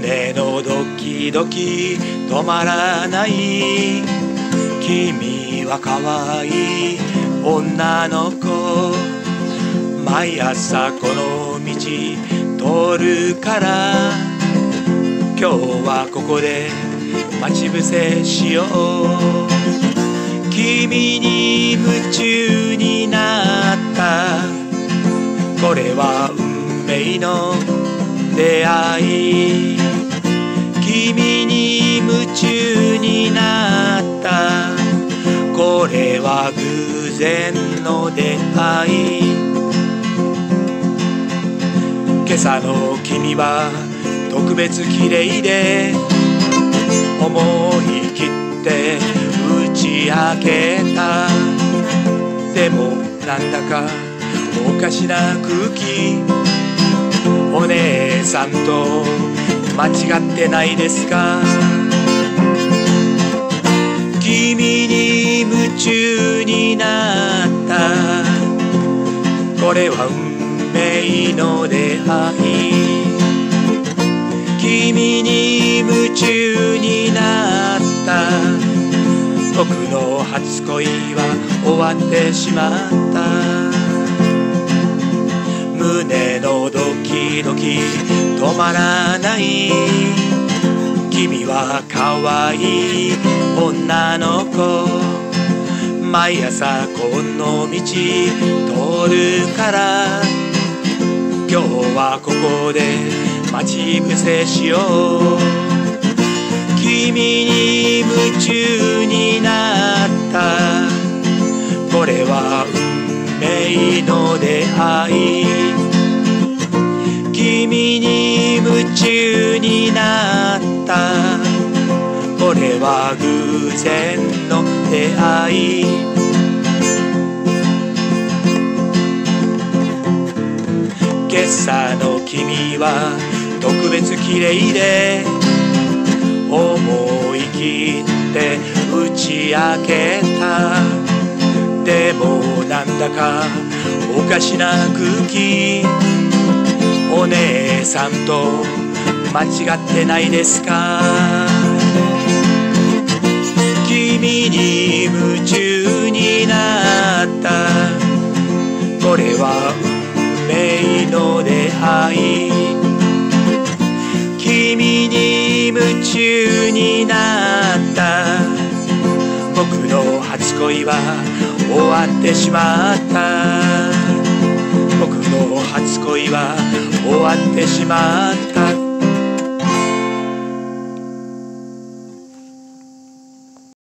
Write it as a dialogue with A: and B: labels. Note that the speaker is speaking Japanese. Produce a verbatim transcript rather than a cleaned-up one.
A: 胸のドキドキ止まらない。君は可愛い女の子。毎朝この道通るから、今日はここで待ち伏せしよう。君に夢中になった、これは運命の出会い。君に夢中になった、これは偶然の出会い。今朝の君は特別綺麗で、思い切って打ち明けた。でもなんだかおかしな空気。お姉さんと間違ってないですか？君に夢中になった、これは運命の出会い。君に夢中になった、僕の初恋は終わってしまった。胸のドキドキ止まらない。君は可愛い女の子。毎朝この道通るから、今日はここで待ち伏せしよう。君に夢中になった、これは運命の出会い。君に夢中になった、これは偶然の出会い。今朝の君は特別綺麗で、思い切って打ち明けた。でもなんだかおかしな空気。お姉さんと間違ってないですか？君に夢中になった、これは運命の出会い。君に夢中になった、僕の初恋は終わってしまった。僕の初恋は終わってしまった。